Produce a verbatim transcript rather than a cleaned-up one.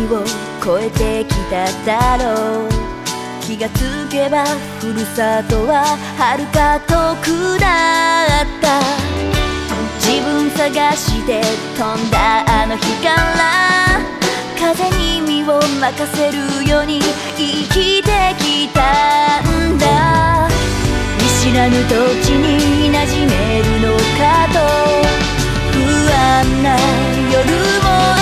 を越えてきただろう。気がつけばふるさとは遥か遠くなった。自分探して飛んだあの日から風に身を任せるように生きてきたんだ。見知らぬ土地に馴染めるのかと不安な夜も